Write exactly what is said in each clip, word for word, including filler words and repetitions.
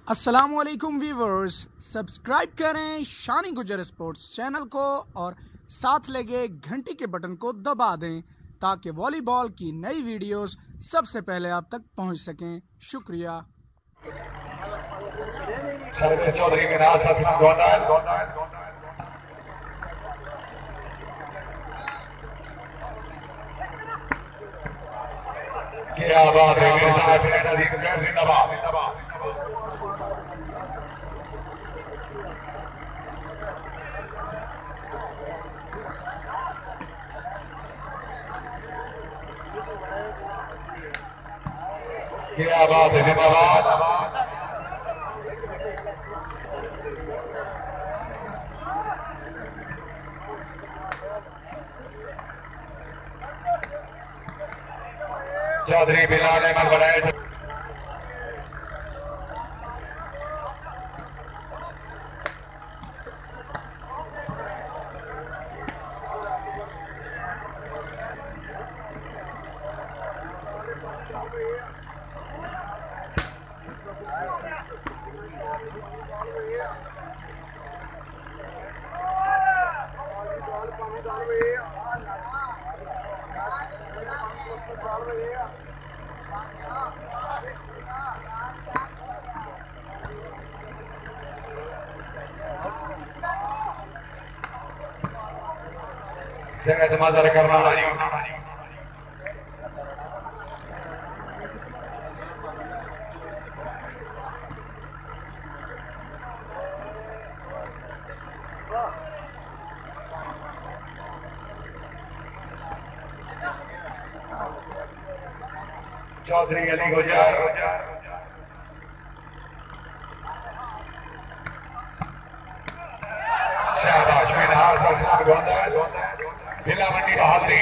अस्सलामुअलैकुम viewers, subscribe करें शानी गुजर स्पोर्ट्स चैनल को और साथ लगे घंटी के बटन को दबा दें ताकि वॉलीबॉल की नई वीडियोस सबसे पहले आप तक पहुंच सकें। शुक्रिया। चौधरी के क्या बात है मेरे साथ से नदीम साहब जिंदाबाद। क्या बात है जिंदाबाद। चौधरी बिलाल अहमद बनाए सेहत मदर करना चौधरी अली गुजर शाबाश में जिला मंडी बहाली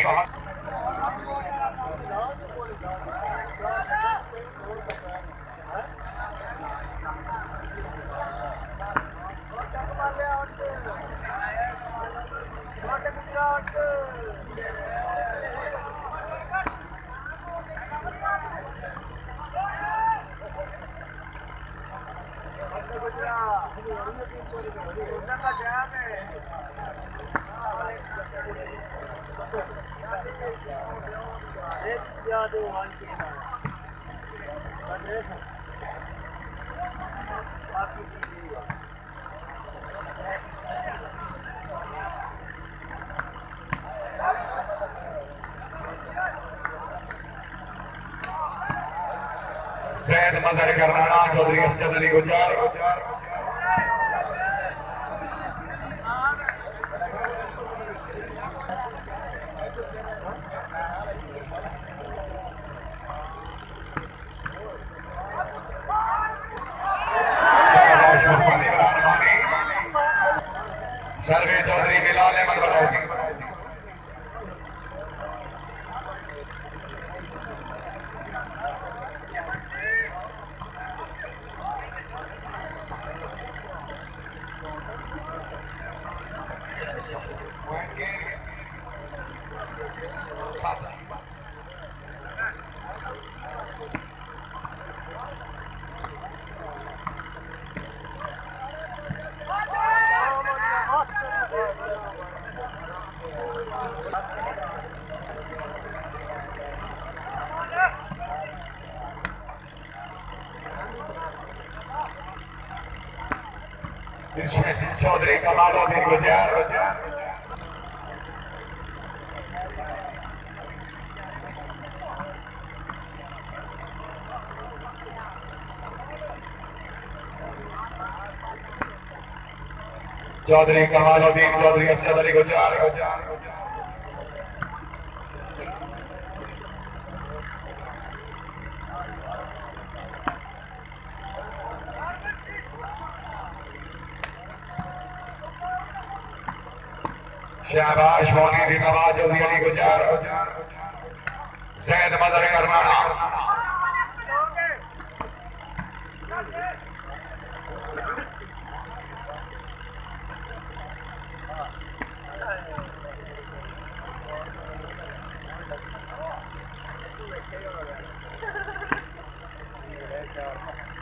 सैद मजहर करनाना चौधरी असद अली गुजर सर्वे चौधरी बिलाल अहमद बलौजी चौधरी कमाल गुजर चौधरी कमालुद्दीन चौधरी असद अली गुजर शाबाश मोनी दी नवाज चौधरी अली गुजर जैद मजहर करनाना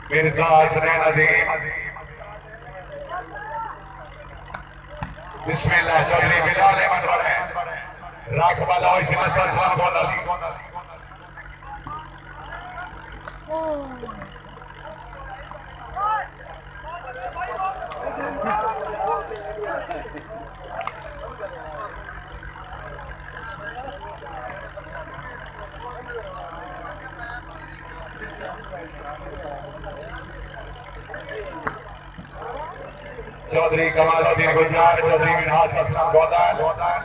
मिर्जा हसनैन अजीम बिस्मिल्लाह चौधरी बिलाल अहमद बड़े राख वाला इसमें सलाम गोंदल चौधरी कमाल गुजरात चौधरी विनाश असलम गोदाल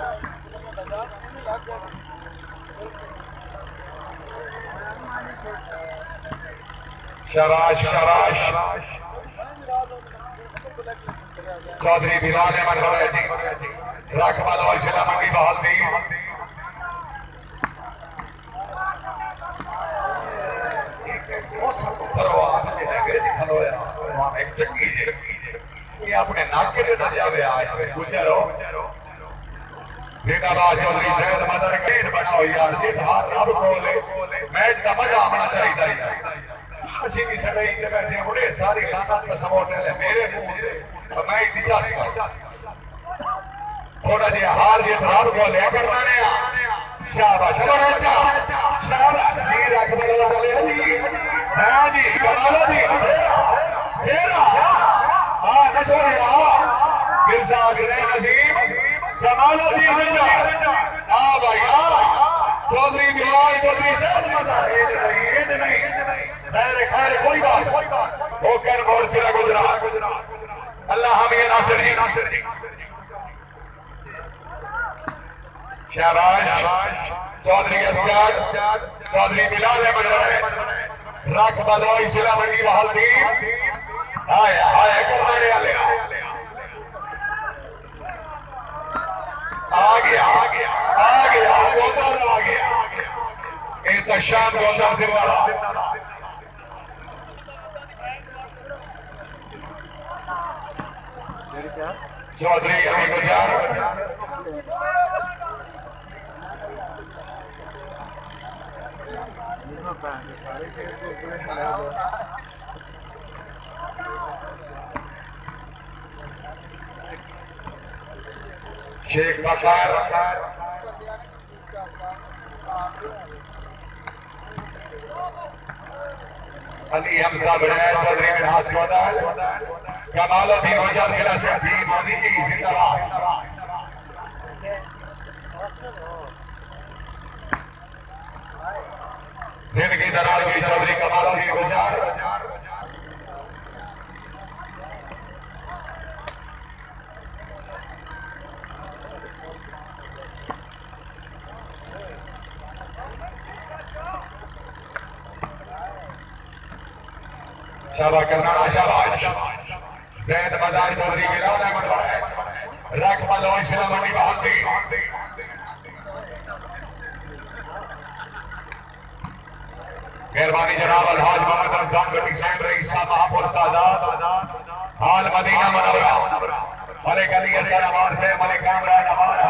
शराश शराश चौधरी बिलाल अहमद बड़े जी रखवाल हौसला मंडी बहाल दी एक चक्की ये अपने नाके पे न जावे आए गुजरो जिंदाबाद चौधरी सैयद मदर गेंद बनाओ यार ये हाथ रब कोले मैच का मजा आना चाहिए हसी की सगाई के बैठे बड़े सारी खानदान का समोट ले मेरे मुंह तो मैं इतनी चासी थोड़ा जे हार जे रब कोले करना ने शाबाश बड़ा अच्छा शाबाश वीर अकबर चले जी हां जी कमाल दी तेरा हां नशोरे मिर्जा हसनैन अजीम कमाल दी गुजर हां भाई हां चौधरी बिलाल चौधरी सैयद मजा ये नहीं ये नहीं मेरे खैर कोई बात वो कर मोर सिरा गुजरात अल्लाह हम ये नासिर जी नासिर जी शाबाश चौधरी असजाद चौधरी बिलाल अहमद बड़े राख बलोई सिला मंडी बहाल दी आया आया करने वाले आ गया आ गया आ गया गोंदल आ गया एक शाम गोंदल जिंदाबाद चौधरी अभी गुजर शेख बकार अली हमजा बड़े चौधरी विनाश गोदाल कमाल भी गुजर जिला से अजीज मोदी जी जिंदाबाद जिंदगी दरार हुई चौधरी कमाल भी गुजर शाबाश करना शाबाश जैद मजार चौधरी बिलाल अहमद बड़े रख वालों इसला मंडी बहाल दी मेहरबानी जनाब अलहाज मोहम्मद रमजान गटी साहब रईस महापुर सादात हाल मदीना मुनव्वरा मलिक अली हसन अमार से मलिक कामरान अमार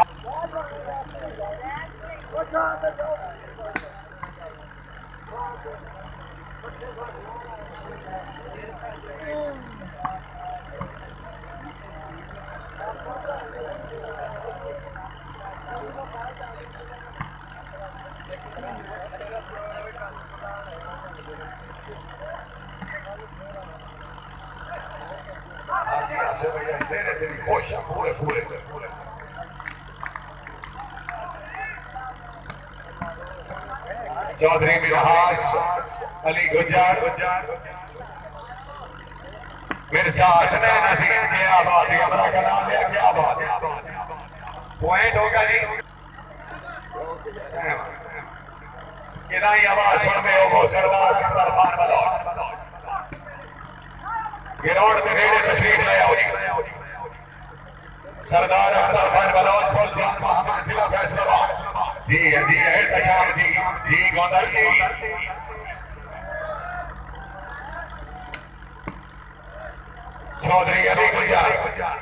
पूरे पूरे चौधरी मिनहास अली गुजर मिर्जा हसनैन अजीम क्या बात है हमारा कलाम है क्या बात है पॉइंट होगा जी कितना ही आवाज सुन में हो सरदार अकबर खान बलौट गिरोड में रेड़े तशरीफ ले आओ सरदार अकबर खान बलौट फुल जान मोहम्मद जिला फैसलाबाद जी है जी है तशाम जी जी गोंदल जी चौधरी अली गुजर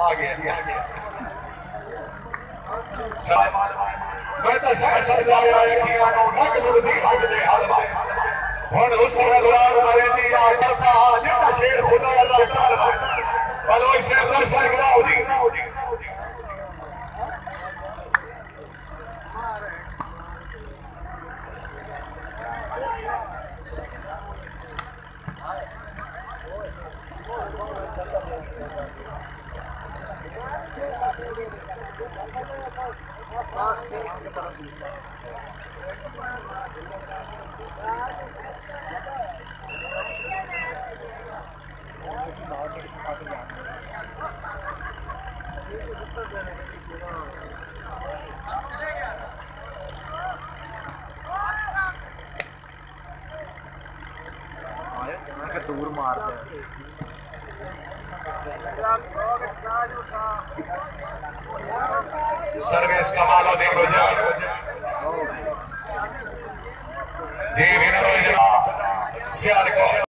आ गया मैं तो सह समझाया है कि आनो नक लुड़दी हट दे हलवा हुन उस गुलाम करे दी या करता जितना शेर खुदा अल्लाह ताला बलो इसे दर्शन कराओ दी दूर मारते सर्विस कमाल और दिन गुजर देवी नरोई जनाब सियाल को